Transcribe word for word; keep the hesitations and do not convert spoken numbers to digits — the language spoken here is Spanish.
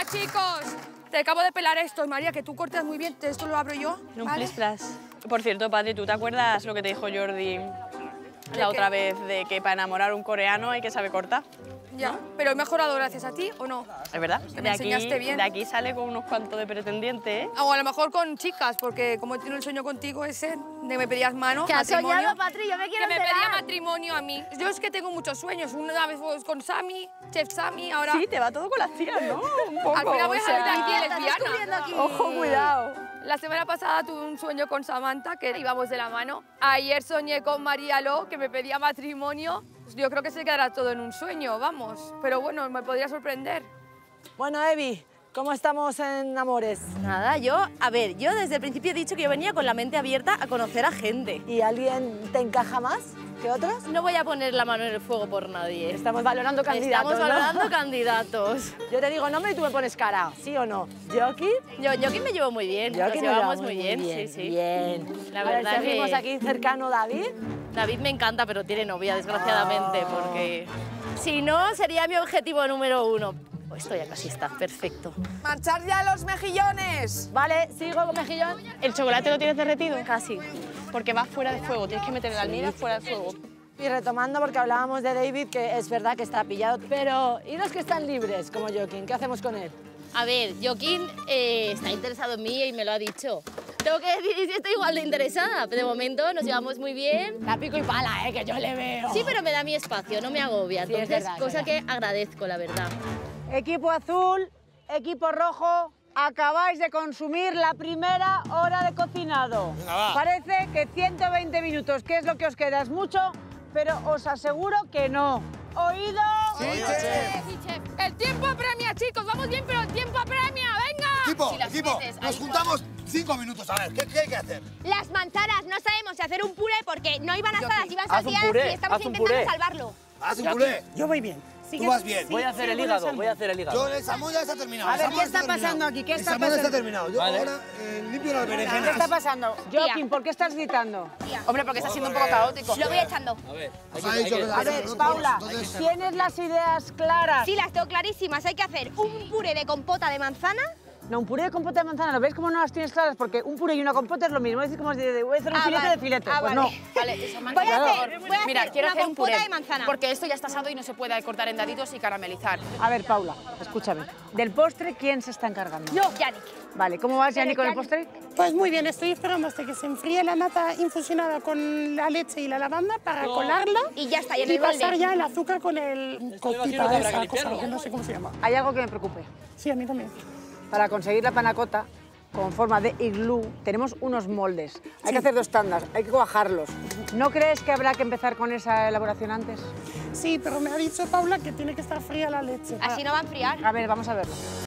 chicos. Te acabo de pelar estos, María, que tú cortas muy bien. Esto lo abro yo. En un ¿vale? plis plas. Por cierto, Patri, ¿tú te acuerdas lo que te dijo Jordi la otra vez de que para enamorar a un coreano hay que saber cortar? Ya, ¿no? pero he mejorado gracias a ti, ¿o no? Es verdad. Que De me aquí, enseñaste bien. de aquí sale con unos cuantos de pretendientes, ¿eh? O a lo mejor con chicas, porque como he tenido el sueño contigo ese, de que me pedías mano, ¿Qué has matrimonio, soñado, Patri? Yo me quiero que me enterar. pedía matrimonio a mí. Yo es que tengo muchos sueños. Una vez fue con Sammy, Chef Sammy, ahora... Sí, te va todo con las tías, ¿no? Un poco. Al final voy a o salir sea, aquí ¿Estás lesbiana. descubriendo aquí? Ojo, cuidado. La semana pasada tuve un sueño con Samantha, que íbamos de la mano. Ayer soñé con María Lo, que me pedía matrimonio. Yo creo que se quedará todo en un sueño, vamos. Pero bueno, me podría sorprender. Bueno, Evi, ¿cómo estamos en amores? Nada, yo, a ver, yo desde el principio he dicho que yo venía con la mente abierta a conocer a gente. ¿Y alguien te encaja más que otros? No voy a poner la mano en el fuego por nadie. Estamos valorando candidatos, Estamos ¿no? valorando candidatos. Yo te digo nombre y tú me pones cara, ¿sí o no? ¿Yoki? Yo, yo que me llevo muy bien, Yoki nos me llevamos llevo muy bien, sí, sí. Bien. La A ver, verdad seguimos que- aquí cercano, David. David me encanta, pero tiene novia, desgraciadamente, porque si no, sería mi objetivo número uno. Oh, esto ya casi está, perfecto. ¡Marchar ya los mejillones! Vale, sigo con mejillón. ¿El chocolate lo tienes derretido? Casi. Porque va fuera de fuego, tienes que meter el almíbar fuera de fuego. Y retomando, porque hablábamos de David, que es verdad que está pillado, pero ¿y los que están libres, como Joaquín? ¿Qué hacemos con él? A ver, Joaquín eh, está interesado en mí y me lo ha dicho. Tengo que decir si estoy igual de interesada. De momento nos llevamos muy bien. La pico y pala, ¿eh? Que yo le veo. Sí, pero me da mi espacio, no me agobia. Sí, es Entonces, verdad, es cosa verdad. que agradezco, la verdad. Equipo azul, equipo rojo, acabáis de consumir la primera hora de cocinado. Venga, va. Parece que ciento veinte minutos, que es lo que os queda, es mucho, pero os aseguro que no. ¿Oído? Sí, chef. Sí, chef. El tiempo apremia, chicos. Vamos bien, pero el tiempo apremia. ¡Venga! Equipo, Si las equipo, metes nos ahí juntamos cinco minutos, a ver, ¿qué, qué hay que hacer? Las manzanas, no sabemos si hacer un puré porque no iban asadas, iban Haz un saciadas puré, y estamos haz un intentando puré. salvarlo. Haz un puré. Yo voy bien. Tú vas bien. Voy a hacer el hígado, voy a hacer el hígado. Yo, el salmón ya está terminado. A el ver, salmón ¿qué está terminado. pasando aquí? ¿Qué el está salmón está pasando? terminado. Yo Vale. ahora eh, limpio las berenjenas. ¿Qué está pasando? Joaquín, ¿por qué estás gritando? Hombre, porque está siendo un poco caótico. Lo voy echando. A ver, hay Os que- ha hay dicho que- que A ver, Paula, Entonces, ¿tienes las ideas claras? Sí, las tengo clarísimas. Hay que hacer un puré de compota de manzana. No, un puré de compota de manzana, ¿lo ves cómo no las tienes claras? Porque un puré y una compota es lo mismo. Es decir, como si de- voy a hacer un Ah, filete vale. de filete. Ah, pues vale. no. Vale, eso Voy a hacer, voy a Mira, hacer quiero una hacer un compota puré, de manzana. porque esto ya está asado y no se puede cortar en daditos y caramelizar. A ver, Paula, escúchame. Del postre, ¿quién se está encargando? Yo, Yannick. Vale, ¿cómo vas, Yanni, con el Yannick. postre? Pues muy bien, estoy esperando hasta que se enfríe la nata infusionada con la leche y la lavanda para colarla Y ya está, y en y el molde. pasar ya el azúcar con el Esto me imagino copita que habrá esa que cosa, limpiarlo. que no sé cómo se llama. Hay algo que me preocupe. Sí, a mí también. Para conseguir la panacota con forma de iglú, tenemos unos moldes. Hay que hacer dos tandas, hay que cuajarlos. ¿No crees que habrá que empezar con esa elaboración antes? Sí, pero me ha dicho Paula que tiene que estar fría la leche. Así no va a enfriar. A ver, vamos a verlo.